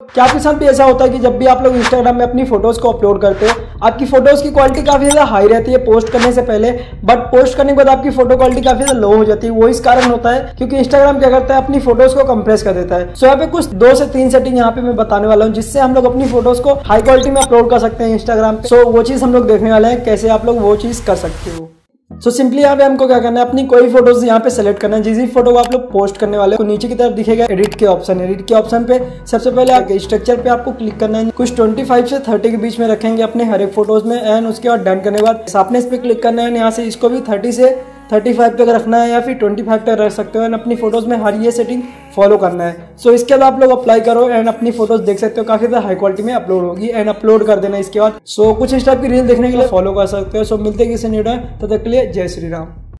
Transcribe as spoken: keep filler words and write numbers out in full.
काफी साथ भी ऐसा होता है कि जब भी आप लोग इंस्टाग्राम में अपनी फोटोज को अपलोड करते हो, आपकी फोटोज की क्वालिटी काफी ज्यादा हाई रहती है पोस्ट करने से पहले, बट पोस्ट करने के बाद आपकी फोटो क्वालिटी काफी ज्यादा लो हो जाती है। वो इस कारण होता है क्योंकि इंस्टाग्राम क्या करता है, अपनी फोटोज को कंप्रेस कर देता है। सो यहाँ पे कुछ दो से तीन सेटिंग यहाँ पे मैं बताने वाला हूँ जिससे हम लोग अपनी फोटोज को हाई क्वालिटी में अपलोड कर सकते हैं इंस्टाग्राम पे। सो वो चीज हम लोग देखने वाले हैं कैसे आप लोग वो चीज कर सकते हो। सो so सिंपली यहाँ पे हमको क्या करना है, अपनी कोई फोटोज यहाँ पे सेलेक्ट करना है। जिस भी फोटो को आप लोग पोस्ट करने वाले हो, नीचे की तरफ दिखेगा एडिट के ऑप्शन। एडिट के ऑप्शन पे सबसे पहले आके स्ट्रक्चर पे आपको क्लिक करना है। कुछ पच्चीस से तीस के बीच में रखेंगे अपने हर एक फोटोज में। एंड उसके बाद डन करने के बाद शार्पनेस पे क्लिक करना है। यहाँ से इसको भी तीस से पैंतीस तक रखना है या फिर पच्चीस तक रख सकते हो। एंड अपनी फोटोज में हर ये सेटिंग फॉलो करना है। सो so इसके बाद आप लोग अप्लाई करो एंड अपनी फोटोज देख सकते हो काफी ज्यादा हाई क्वालिटी में अपलोड होगी। एंड अपलोड कर देना इसके बाद। सो so कुछ इस टाइप की रील देखने के लिए फॉलो कर सकते हो। सो so मिलते हैं किसी न्यू टाइम, तब तक के लिए जय श्री राम।